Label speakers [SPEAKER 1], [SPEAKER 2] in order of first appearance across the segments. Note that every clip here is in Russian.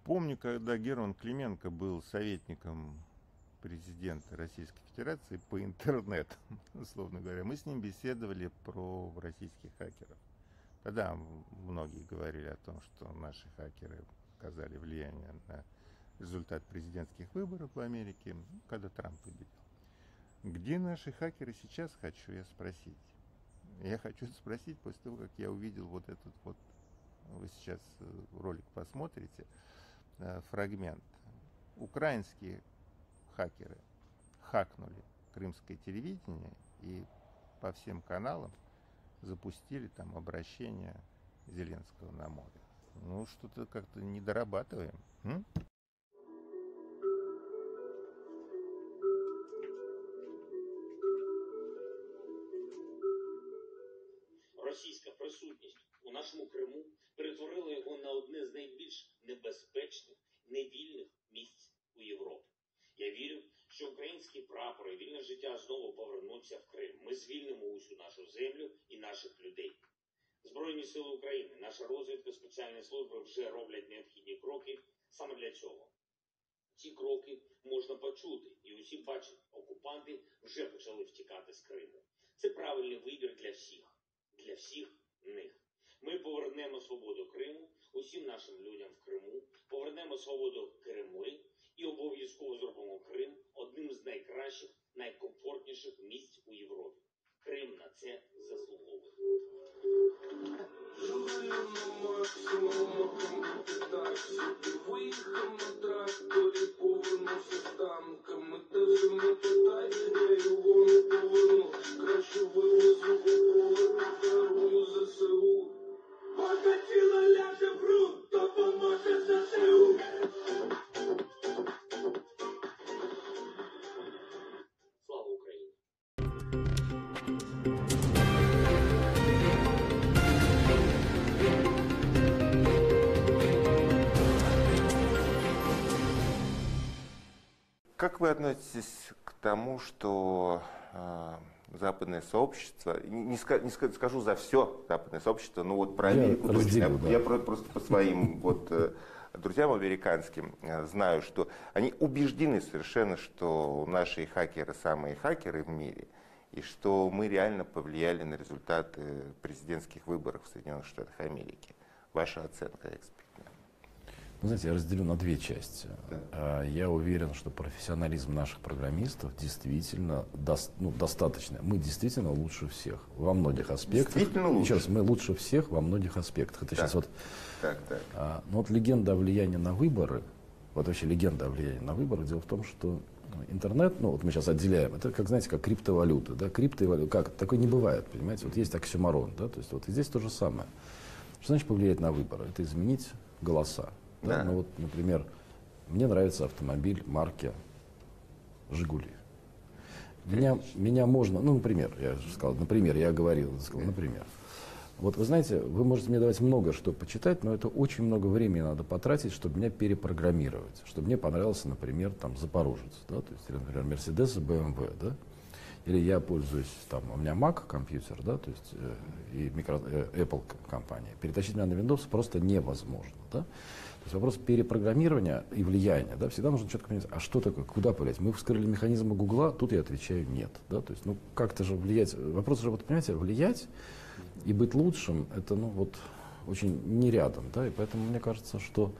[SPEAKER 1] Помню, когда Герман Клименко был советником президента Российской Федерации по интернету, условно говоря, мы с ним беседовали про российских хакеров. Тогда многие говорили о том, что наши хакеры оказали влияние на результат президентских выборов в Америке, когда Трамп победил. Где наши хакеры сейчас, хочу я спросить. Я хочу спросить после того, как я увидел вот этот вот, вы сейчас ролик посмотрите, фрагмент. Украинские хакеры хакнули крымское телевидение и по всем каналам запустили там обращение Зеленского на море. Ну, что-то как-то не дорабатываем.
[SPEAKER 2] Російська присутність у нашому Криму перетворила його на одне з найбільш небезпечних, невільних місць у Європі. Я вірю, що українські прапори і вільне життя знову повернуться в Крим. Ми звільнимо усю нашу землю і наших людей. Збройні сили України, наша розвідка, спеціальні служби вже роблять необхідні кроки саме для цього. Ці кроки можна почути, і усі бачать, окупанти вже почали втікати з Криму. Це правильний вибір для всіх них. Ми повернемо свободу Криму, усім нашим людям в Криму, повернемо свободу Кремлі і обов'язково зробимо Крим одним з найкращих, найкомфортніших місць у Європі. Крим на це заслуговує.
[SPEAKER 3] Виїхав на тракторі, повернувся з танками. Та вже не питай, я його не поверну. Краще вивезу у поле, подарую ЗСУ. Поки тіло ляже в грунт, допоможе ЗСУ.
[SPEAKER 2] Слава Україні!
[SPEAKER 1] Как вы относитесь к тому, что западное сообщество, не скажу за все западное сообщество, но вот про Америку точно, я просто по своим вот друзьям американским знаю, что они убеждены совершенно, что наши хакеры самые хакеры в мире, и что мы реально повлияли на результаты президентских выборов в Соединенных Штатах Америки. Ваша оценка экспертная?
[SPEAKER 4] Вы знаете, я разделю на две части.
[SPEAKER 1] Да.
[SPEAKER 4] Я уверен, что профессионализм наших программистов действительно достаточно. Мы действительно лучше всех во многих аспектах.
[SPEAKER 1] Действительно лучше.
[SPEAKER 4] Еще раз, мы лучше всех во многих аспектах. Это сейчас вот.
[SPEAKER 1] Так.
[SPEAKER 4] Но вот легенда о влиянии на выборы, вот вообще легенда о влиянии на выборы, дело в том, что интернет, ну вот мы сейчас отделяем, это как, знаете, как криптовалюта, да, криптовалюта, как, такой не бывает, понимаете, вот есть оксюморон, да, то есть вот и здесь то же самое. Что значит повлиять на выборы? Это изменить голоса. Да? Ну вот, например, мне нравится автомобиль марки «Жигули». Меня можно, ну, например, я же сказал, например, я говорил, сказал, например. Вот вы знаете, вы можете мне давать много что почитать, но это очень много времени надо потратить, чтобы меня перепрограммировать, чтобы мне понравился, например, там, Запорожец, да, то есть, например, Mercedes и BMW, да, или я пользуюсь, там, у меня Mac компьютер, да, то есть, и Apple компания, перетащить меня на Windows просто невозможно, да. То есть вопрос перепрограммирования и влияния, да, всегда нужно четко понять, а что такое, куда повлиять. Мы вскрыли механизмы Гугла, тут я отвечаю нет, да, то есть, ну, как-то же влиять, вопрос же, вот, понимаете, влиять и быть лучшим, это, ну, вот, очень не рядом, да, и поэтому мне кажется, что,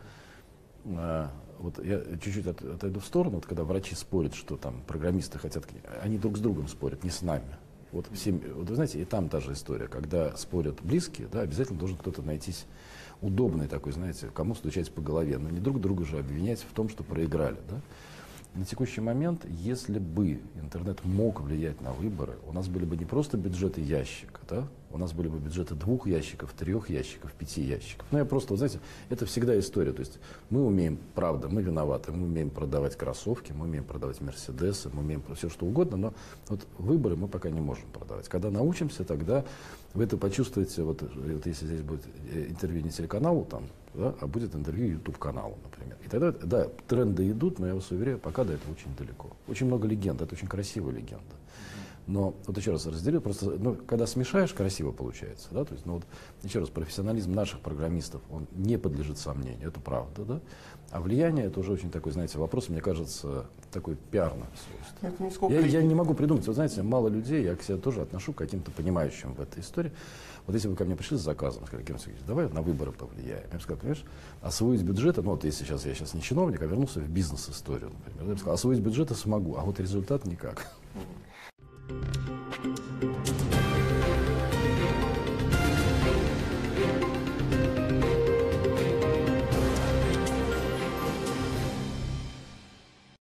[SPEAKER 4] вот я чуть-чуть отойду в сторону, вот когда врачи спорят, что там программисты хотят, они друг с другом спорят, не с нами. Вот, вот вы знаете, и там та же история, когда спорят близкие, да, обязательно должен кто-то найтись удобный такой, знаете, кому стучать по голове, но не друг друга же обвинять в том, что проиграли, да. На текущий момент, если бы интернет мог влиять на выборы, у нас были бы не просто бюджеты ящика, да, у нас были бы бюджеты 2 ящиков, 3 ящиков, 5 ящиков. Ну, я просто, вот, знаете, это всегда история. То есть мы умеем, правда, мы виноваты, мы умеем продавать кроссовки, мы умеем продавать Мерседесы, мы умеем все что угодно, но вот выборы мы пока не можем продавать. Когда научимся, тогда вы это почувствуете, вот если здесь будет интервью не телеканалу, там, да, а будет интервью YouTube-каналу, например. И тогда, да, тренды идут, но я вас уверяю, пока до этого очень далеко. Очень много легенд, это очень красивая легенда. Но вот еще раз разделю, просто, ну, когда смешаешь, красиво получается, да, то есть, ну вот, еще раз, профессионализм наших программистов, он не подлежит сомнению, это правда, да, а влияние, это уже очень такой, знаете, вопрос, мне кажется, такой пиарное свойство.
[SPEAKER 1] Это нисколько
[SPEAKER 4] Я не могу придумать, вы знаете, мало людей, я к себе тоже отношу к каким-то понимающим в этой истории. Вот если вы ко мне пришли с заказом, сказали, Герман Сергеевич, давай на выборы повлияем. Я бы сказал, понимаешь, освоить бюджеты, ну вот если я сейчас не чиновник, а вернулся в бизнес-историю, например, я бы сказал, освоить бюджеты смогу, а вот результат никак.